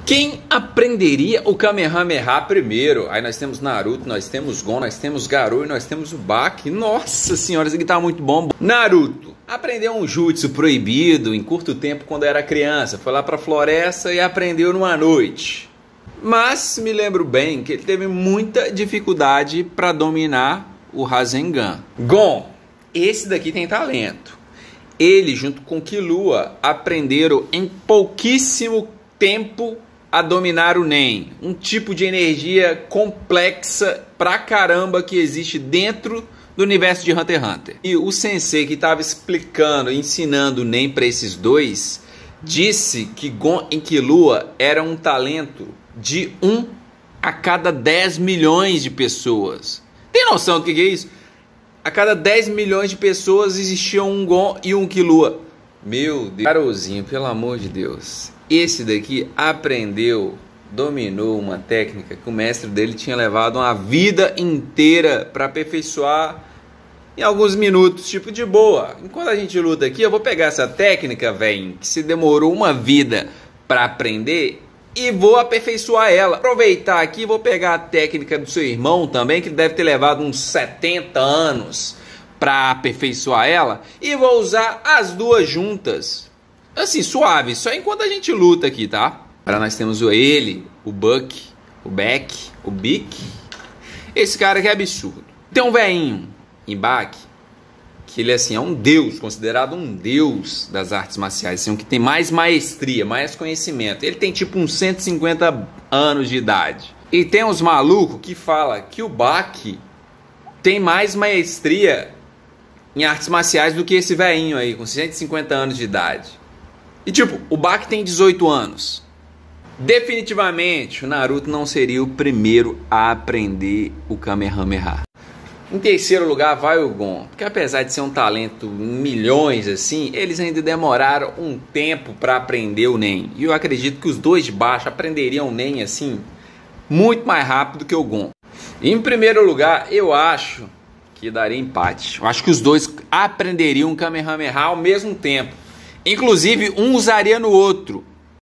Quem aprenderia o Kamehameha primeiro? Aí nós temos Naruto, nós temos Gon, nós temos Garou e nós temos o Baki. Nossa senhora, isso aqui tá muito bom. Naruto aprendeu um jutsu proibido em curto tempo quando era criança. Foi lá pra floresta e aprendeu numa noite. Mas me lembro bem que ele teve muita dificuldade para dominar o Rasengan. Gon, esse daqui tem talento. Ele junto com Killua aprenderam em pouquíssimo tempo a dominar o Nen, um tipo de energia complexa pra caramba que existe dentro do universo de Hunter x Hunter. E o sensei que estava explicando, ensinando o Nen para esses dois, disse que Gon e Killua era um talento de 1 a cada 10 milhões de pessoas. Tem noção do que é isso? A cada 10 milhões de pessoas existia um Gon e um Killua. Meu Deus. Garozinho, pelo amor de Deus. Esse daqui aprendeu, dominou uma técnica que o mestre dele tinha levado uma vida inteira para aperfeiçoar em alguns minutos, tipo de boa. Enquanto a gente luta aqui, eu vou pegar essa técnica, velho, que se demorou uma vida para aprender e vou aperfeiçoar ela. Aproveitar aqui, vou pegar a técnica do seu irmão também, que ele deve ter levado uns 70 anos para aperfeiçoar ela, e vou usar as duas juntas. Assim, suave, só enquanto a gente luta aqui, tá? Agora nós temos ele, o Buck, o Beck, o Bic. Esse cara que é absurdo. Tem um velhinho em Baki, que ele assim, é um deus, considerado um deus das artes marciais, assim, um que tem mais maestria, mais conhecimento. Ele tem tipo uns 150 anos de idade. E tem uns malucos que falam que o Baki tem mais maestria em artes marciais do que esse velhinho aí, com 150 anos de idade. E tipo, o Baki tem 18 anos. Definitivamente, o Naruto não seria o primeiro a aprender o Kamehameha. Em terceiro lugar vai o Gon, porque apesar de ser um talento em milhões assim, eles ainda demoraram um tempo para aprender o Nen. E eu acredito que os dois de baixo aprenderiam o Nen assim, muito mais rápido que o Gon. E em primeiro lugar, eu acho que daria empate. Eu acho que os dois aprenderiam o Kamehameha ao mesmo tempo. Inclusive, um usaria no outro.